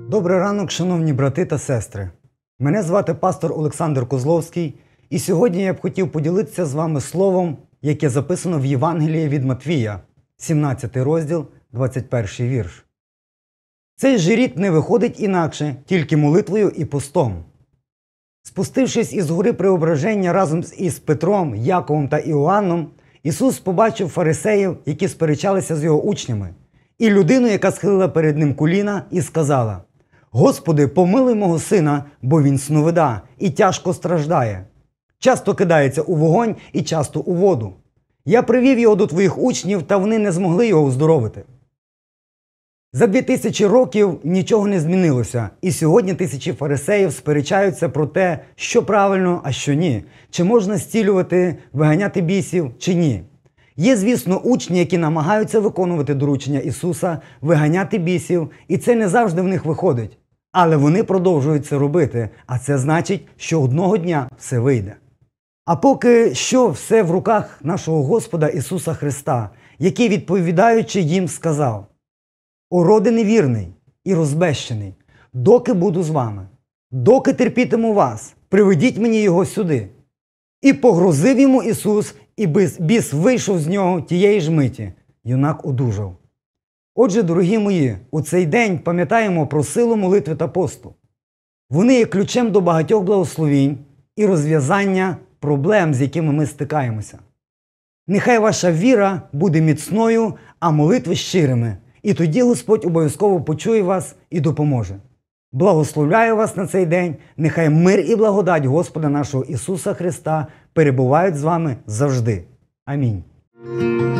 Добрий ранок, шановні брати та сестри. Мене звати пастор Олександр Козловський, і сьогодні я б хотів поділитися з вами словом, яке записано в Євангелії від Матвія, 17 розділ, 21 вірш. Цей же рік не виходить інакше, тільки молитвою і постом. Спустившись із гори Преображення разом із Петром, Яковом та Іоанном, Ісус побачив фарисеїв, які сперечалися з його учнями, і людину, яка схилила перед ним коліна і сказала: «Господи, помилуй мого сина, бо він сновида і тяжко страждає. Часто кидається у вогонь і часто у воду. Я привів його до твоїх учнів, та вони не змогли його оздоровити». За 2000 років нічого не змінилося, і сьогодні тисячі фарисеїв сперечаються про те, що правильно, а що ні, чи можна зцілювати, виганяти бісів, чи ні. Є, звісно, учні, які намагаються виконувати доручення Ісуса, виганяти бісів, і це не завжди в них виходить. Але вони продовжують це робити, а це значить, що одного дня все вийде. А поки що все в руках нашого Господа Ісуса Христа, який, відповідаючи їм, сказав: «О роде невірний і розбещений, доки буду з вами, доки терпітиму вас, приведіть мені його сюди». І погрозив йому Ісус, і біс вийшов з нього тієї ж миті. Юнак одужав. Отже, дорогі мої, у цей день пам'ятаємо про силу молитви та посту. Вони є ключем до багатьох благословінь і розв'язання проблем, з якими ми стикаємося. Нехай ваша віра буде міцною, а молитви щирими. І тоді Господь обов'язково почує вас і допоможе. Благословляю вас на цей день. Нехай мир і благодать Господа нашого Ісуса Христа перебувають з вами завжди. Амінь.